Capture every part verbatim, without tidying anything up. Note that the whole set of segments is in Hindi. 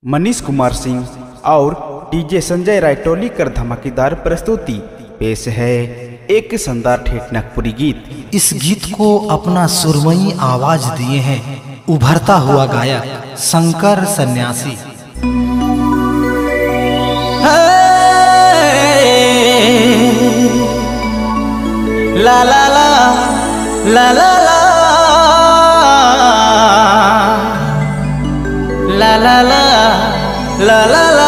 मनीष कुमार सिंह और डीजे संजय रायटोली कर धमाकेदार प्रस्तुति पेश है एक शानदार ठेठ नागपुरी गीत। इस गीत को अपना सुरमई आवाज दिए हैं उभरता हुआ गायक शंकर सन्यासी। ला ला ला ला ला ला ला ला ला ला ला ला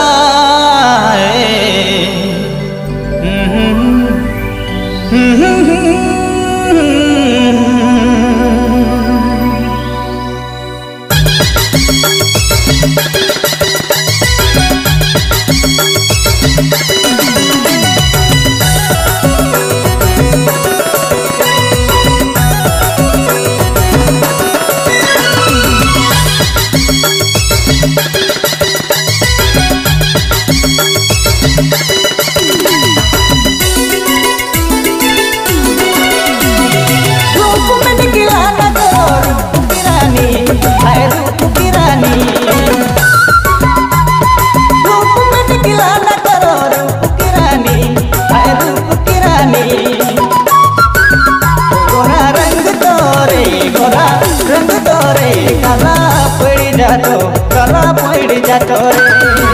कला पड़ जातो रे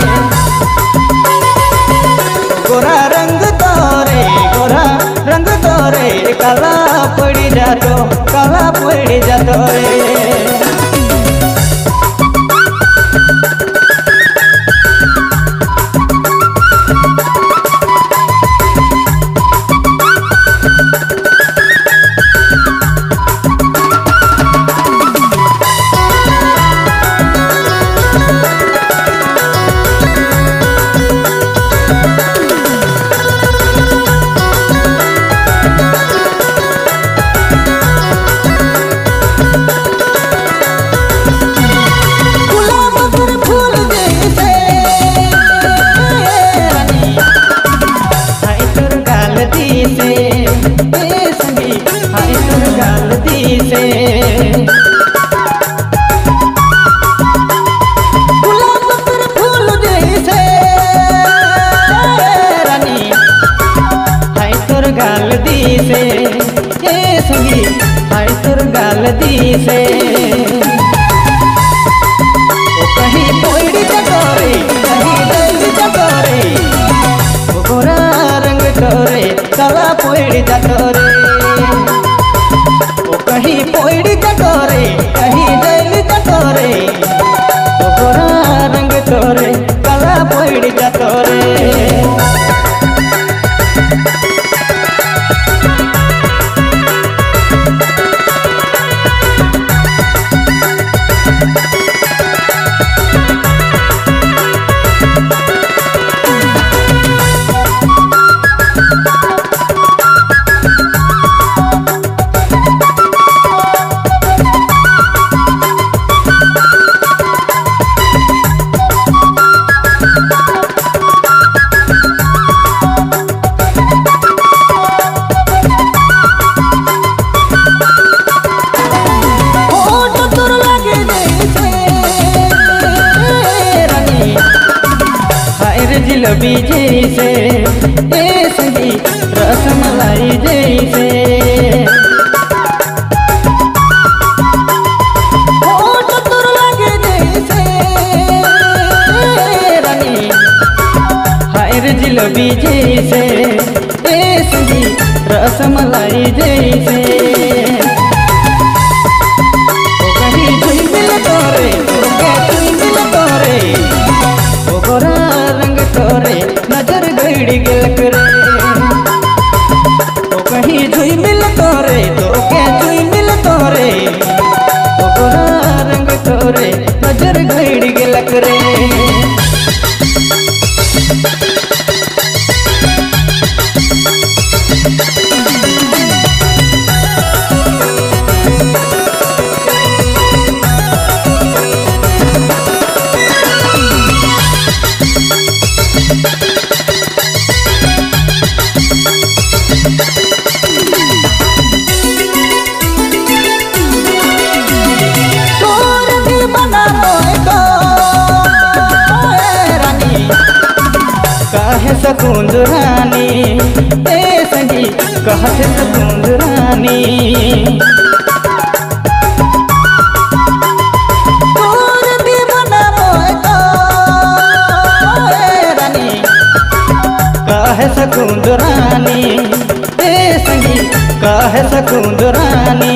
गोरा रंग तोरे गोरा रंग तोरे कला पड़ जातो कला पड़ जातो रे। हाय तुर गाल दी से ओ कहीं पोड़ी जगोरे कहीं दिल जगोरे ओ गोरा रंग तोरे कला पोड़ी जगोरे ओ कहीं पोड़ी जगोरे कहीं दिल जगोरे ओ गोरा रंग तोरे कला पोड़ी जगोरे। जिलेबी जैसे ए सही रसमलाई जैसे होठ तुर लगे जैसे रानी हाय रे जिलेबी जैसे ए सही रसमलाई जैसे ओ कहीं झुलमिल तोरे झुलमिल तोरे ओ गोरा तोरे नजर गड़ी गल करे ओ कहीं झुई मिल तोरे तो के झुई मिल तोरे ओ गोरा रंग तोरे नजर गड़ी गल करे। सकुंद रानी ए संगी कहत सकुंद रानी तोर दीवाना मोय तो ए रानी कहे सकुंद रानी ए संगी कहे सकुंद रानी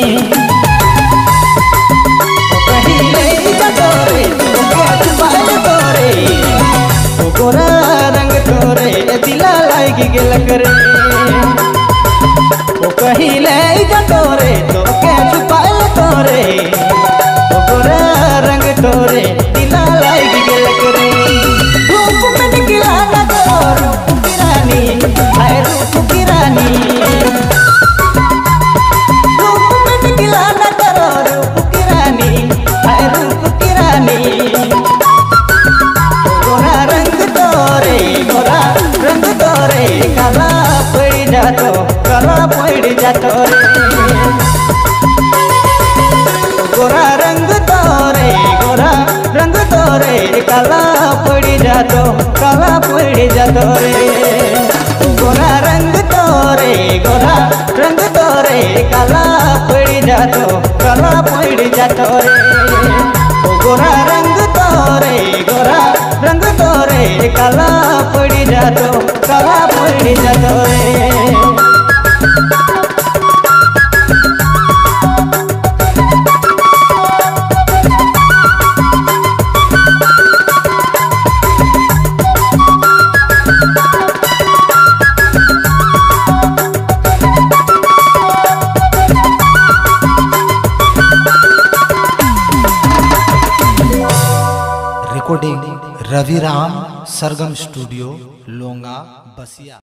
गोरा रंग तोरे दिला लागी गेल करे ओ कहिले जतोरे तो के छुपाल तोरे ओ गोरा रंग तोरे दिला लागी गेल करे रूप में निकला ना तोर रूप की रानी हाय रूप की रानी रूप में निकला ना तोर रूप की रानी हाय रूप की रानी काला पड़ी जातो काला पड़ी जातो रे गोरा रंग तोरे गोरा रंग तोरे काला पड़ी जातो काला पड़ी जातो रे गोरा रंग तोरे गोरा रंग तोरे काला पड़ी जातो काला पड़ी जातो रे गोरा रंग तोरे गोरा रंग तोरे काला पड़ी जातो काला पड़ी जातो रे रिकॉर्डिंग रविराम सरगम स्टूडियो लोंगा बसिया।